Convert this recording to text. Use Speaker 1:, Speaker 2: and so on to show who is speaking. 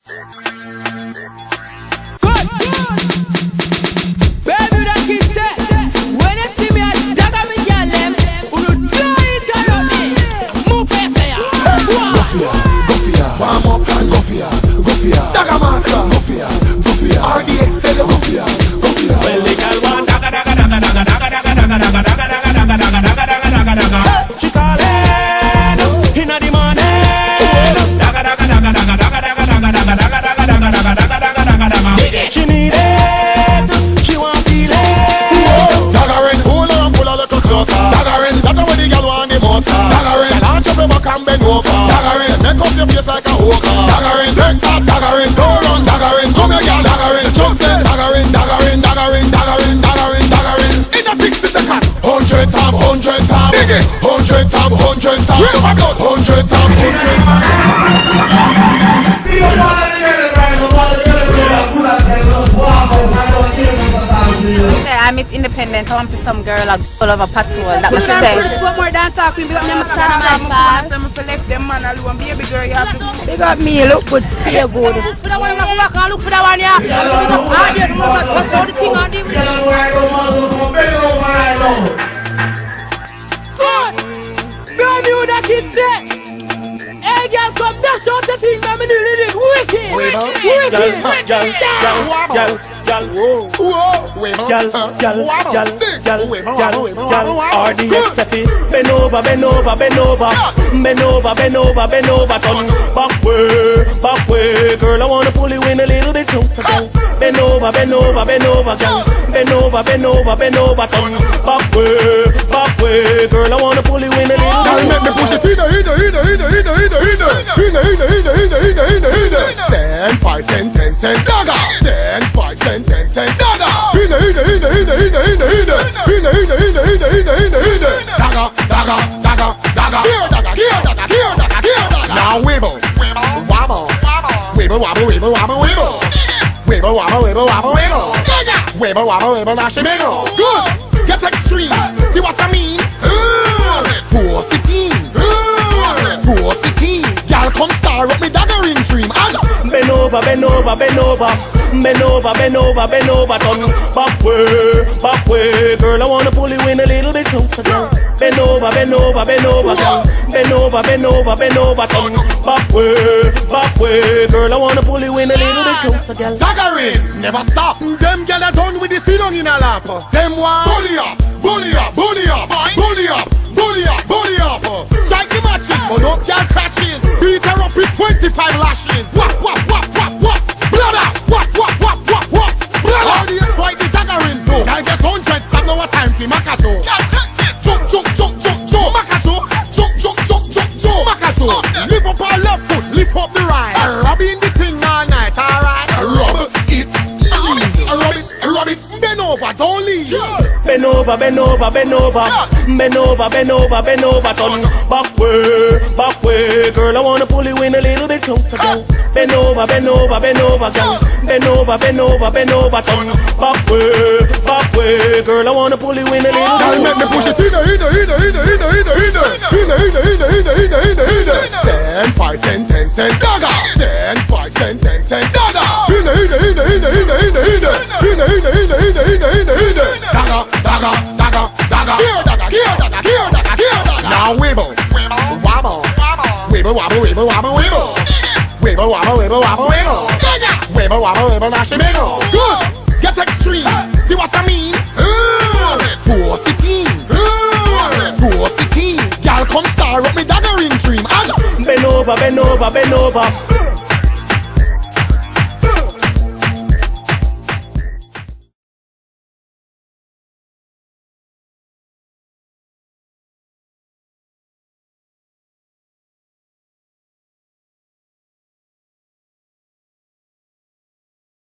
Speaker 1: Baby, that kid said, when you see me at Dagger me girl them, who do it on me? Move for ya.
Speaker 2: Go for ya, warm up and go for ya, Dagger master, go for ya, RDX tell you go for ya.
Speaker 3: Well, the girl want daga daga daga daga daga daga daga daga daga daga daga daga daga daga. She calling inna the morning. Daga daga daga daga daga daga daga daga daga daga daga daga daga daga. She need it, she want feel it.
Speaker 2: Daggerin, hold her and pull her a little closer. Daggerin, that's where the girl want the most. Daggerin, launch up your back and bend over. Daggerin, make up your face like a hooker. Daggerin, break that. Daggerin, don't run. Daggerin, come here, girl. Daggerin, just say Daggerin, Daggerin, Daggerin, Daggerin, Daggerin, Daggerin. In a 60 seconds, 100 time, 100 time. Dig it, 100 time, 100 time. Real my blood, 100 time, 100 time.
Speaker 4: I'm Miss Independent. I want to some girl like all over patrol. That was the say.
Speaker 1: What more than talking? Because I'm left them man alone. Baby girl, you have to.
Speaker 4: They got me look good, feel good.
Speaker 1: Look for that one. Look for that one. Yeah. What's all the thing on the good. Baby, what that kid said? Hey, girl, come dash out the thing. I'm in the wicked.
Speaker 3: RDX Steffi, bend over, bend over, bend over, bend over, bend over, bend over, turn back way, girl. I wanna pull you in a little bit closer, girl. Bend over, girl. Bend over, turn back way, girl. I wanna pull you in a little bit.
Speaker 2: Girl, make me push it in. 10, 5 cent, 10 cent, dagger. 10, 5 cent, 10 cent, dagger. Dagger. Now wibble, wobble, wibble, wobble, wibble, wobble, wibble. Wibble, wobble, wibble, wobble, wibble. Wibble, wobble, wibble, now she wiggle. Good, get extreme. See what I mean? Force the team. Y'all come star up me daggering dream.
Speaker 3: Bend over, turn back way, girl. I wanna pull you in a little bit closer, girl. Bend over, girl. Bend over, turn back way, girl. I wanna pull you in a little bit closer, girl.
Speaker 2: Daggering, never stop. Them gyal are done with the sit down in a lap. Them want bully up. Strike the matches, but don't y'all catches. Beat her up with 25 lashes. What? Blood up. What? Blood up. RDX right the daggering though. Y'all get 100, stop no time for Makato. Makato. Lift up our left foot, lift up the right. Rubbing the thing all night, alright. Rub it. Bend over, don't leave.
Speaker 3: Bend over, turn back way, girl. I wanna pull you in a little bit closer, girl. Bend over, girl. Bend over, turn back way, girl. I wanna pull you in a little bit.
Speaker 2: Girl, make me push it in. 10, 5 cent, 10 cent, dagger. 10, 5 cent, 10 cent, dagger. Dagger. Now wibble, wobble, wibble, wibble. Wibble, wibble. Wibble, wobble, now she wiggle. Good, get extreme. See what I mean? Force the team. Y'all come star up me daggering dream.
Speaker 3: Bend over,